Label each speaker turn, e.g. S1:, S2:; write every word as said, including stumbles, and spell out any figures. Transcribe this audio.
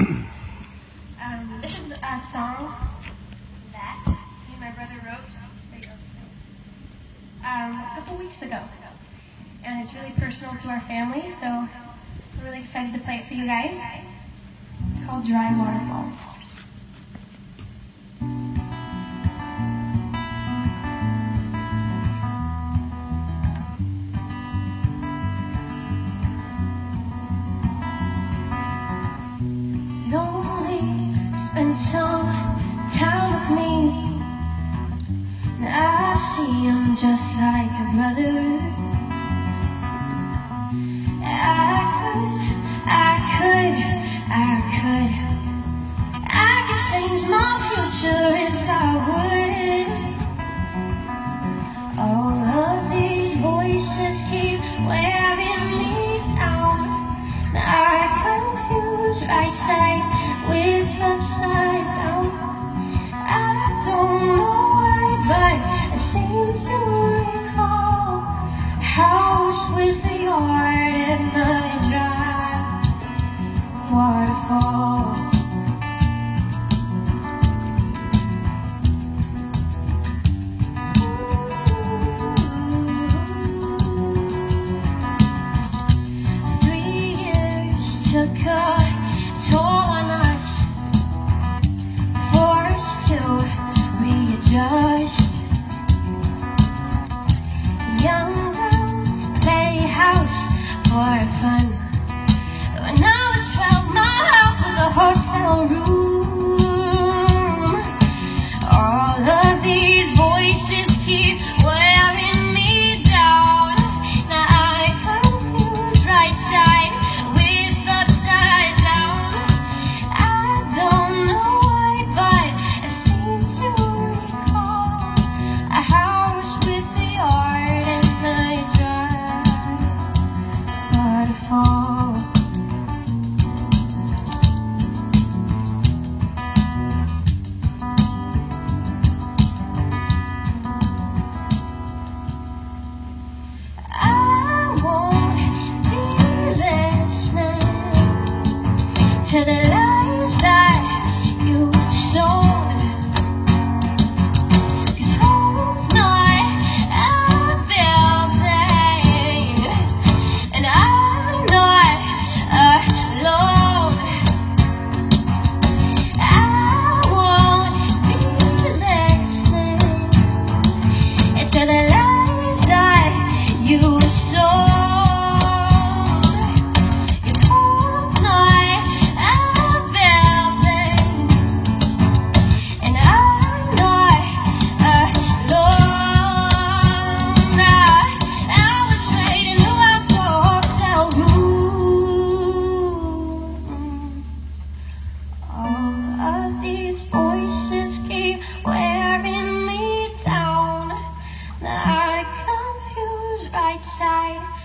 S1: Um, this is a song that me and my brother wrote um, a couple weeks ago. And it's really personal to our family, so we're really excited to play it for you guys. It's called Dry Waterfall. Spend some time with me, and I see I'm just like a brother. I could, I could, I could, I could change my future if I would. All of these voices keep wearing me down. I confuse right side with upside down. I don't know why, but I seem to recall a house with a yard and a dry waterfall. Three years took a toll on us, forced to readjust. Young girls play house for fun. When I was twelve, my house was a hotel room. All of these voices keep wearing me down. Now I confuse right side with upside down. I don't know why, but I seem to recall a house with a yard and a dry waterfall. I won't be listening to the lies that you sold. 'Cause home's not a building, and I'm not alone. I won't be listening to the lies that you sold. These voices keep wearing me down. Now I confuse right side